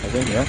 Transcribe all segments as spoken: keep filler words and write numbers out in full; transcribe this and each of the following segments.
跟年。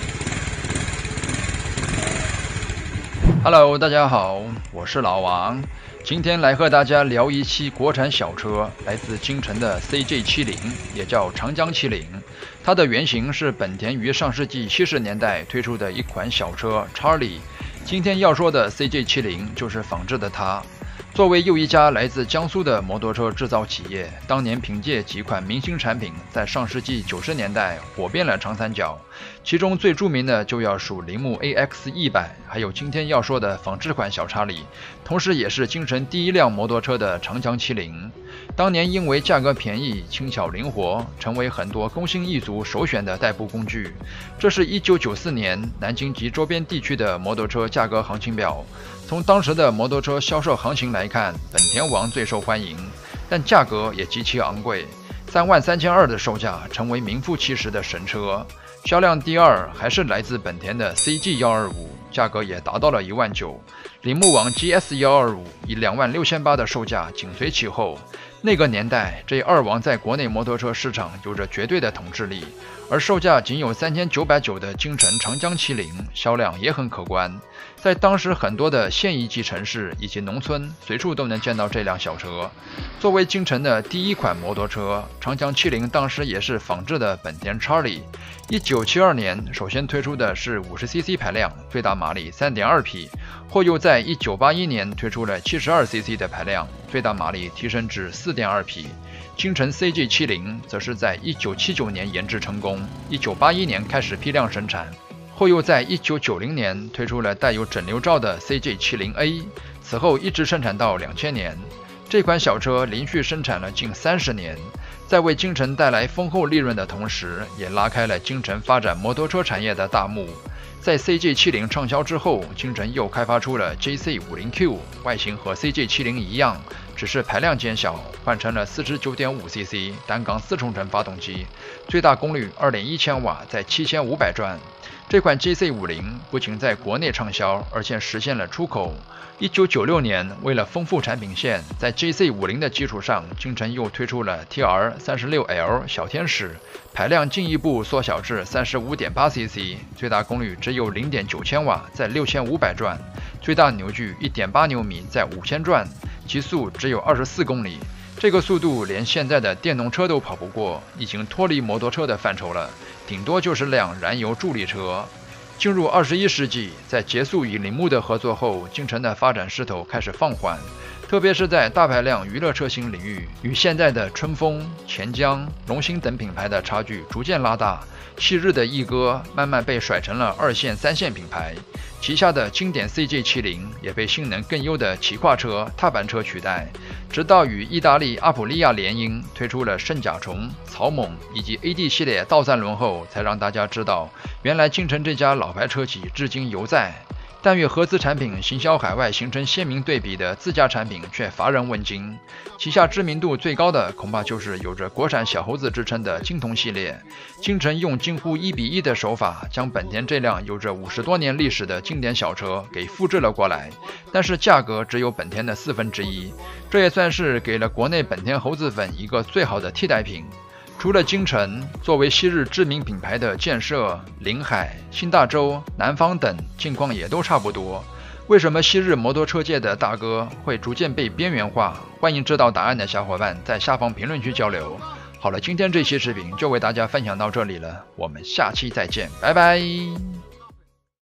Hello， 大家好，我是老王，今天来和大家聊一期国产小车，来自京城的 C J 七零，也叫长江七零。它的原型是本田于上世纪七十年代推出的一款小车 Charlie。今天要说的 C J 七零就是仿制的它。作为又一家来自江苏的摩托车制造企业，当年凭借几款明星产品，在上世纪九十年代火遍了长三角。其中最著名的就要数铃木 A X 一百，还有今天要说的仿制款小查理，同时也是京城第一辆摩托车的长江七零。当年因为价格便宜、轻巧灵活，成为很多工薪一族首选的代步工具。这是一九九四年南京及周边地区的摩托车价格行情表。从当时的摩托车销售行情来看，本田王最受欢迎，但价格也极其昂贵，三万三千二的售价成为名副其实的神车。销量第二还是来自本田的 C G 一二五，价格也达到了一万九。铃木王 G S 一二五以两万六千八的售价紧随其后。那个年代，这二王在国内摩托车市场有着绝对的统治力，而售价仅有三千九百九的京城长江七零销量也很可观。在当时很多的县一级城市以及农村，随处都能见到这辆小车。作为京城的第一款摩托车，长江七零当时也是仿制的本田 Charlie。一九七二年首先推出的是 五十 C C 排量，最大马力 三点二匹，后又在一九八一年推出了 七十二 C C 的排量，最大马力提升至 四点二匹。京城 C G 七零则是在一九七九年研制成功，一九八一年开始批量生产，后又在一九九零年推出了带有整流罩的 C G 七零 A， 此后一直生产到两千年。这款小车连续生产了近三十年，在为京城带来丰厚利润的同时，也拉开了京城发展摩托车产业的大幕。在 C G 七零畅销之后，京城又开发出了 J C 五十 Q， 外形和 C G 七零一样，只是排量减小，换成了 四十九点五 C C 单缸四冲程发动机，最大功率 二点一千瓦，在七千五百转。这款 J C 五十 不仅在国内畅销，而且实现了出口。一九九六年，为了丰富产品线，在 J C 五十 的基础上，京城又推出了 T R 三十六 L 小天使，排量进一步缩小至 三十五点八 C C， 最大功率只有 零点九千瓦，在六千五百转，最大扭矩 一点八牛米，在五千转，极速只有二十四公里。这个速度连现在的电动车都跑不过，已经脱离摩托车的范畴了，顶多就是辆燃油助力车。进入二十一世纪，在结束与铃木的合作后，京城的发展势头开始放缓，特别是在大排量娱乐车型领域，与现在的春风、钱江、龙兴等品牌的差距逐渐拉大。昔日的一哥慢慢被甩成了二线、三线品牌，旗下的经典 C G 七零也被性能更优的骑跨车、踏板车取代。直到与意大利阿普利亚联姻推出了圣甲虫、草蜢以及 A D 系列倒三轮后，才让大家知道，原来京城这家老牌车企至今犹在。但与合资产品行销海外形成鲜明对比的自家产品却乏人问津。旗下知名度最高的恐怕就是有着国产小猴子之称的京通系列。京城用近乎一比一的手法，将本田这辆有着五十多年历史的经典小车给复制了过来，但是价格只有本田的四分之一，这也算是给了国内本田猴子粉一个最好的替代品。除了京城，作为昔日知名品牌的建设、临海、新大洲、南方等境况也都差不多。为什么昔日摩托车界的大哥会逐渐被边缘化？欢迎知道答案的小伙伴在下方评论区交流。好了，今天这期视频就为大家分享到这里了，我们下期再见，拜拜。